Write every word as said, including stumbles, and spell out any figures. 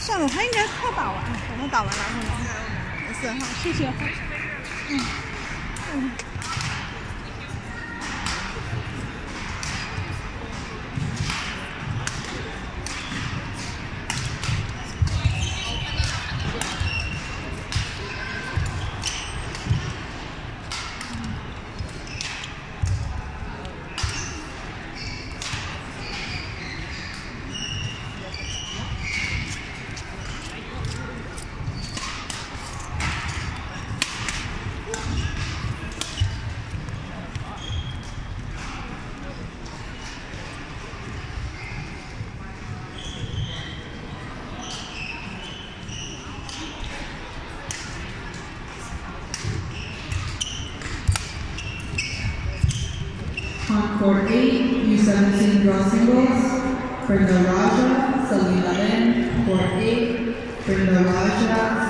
算了，他应该快打完了，等他打完然后呢，没事哈，谢谢。嗯嗯。 On court eight, U seventeen draw singles, Brenda Raja, Salila Lin. Court eight, Brenda Raja,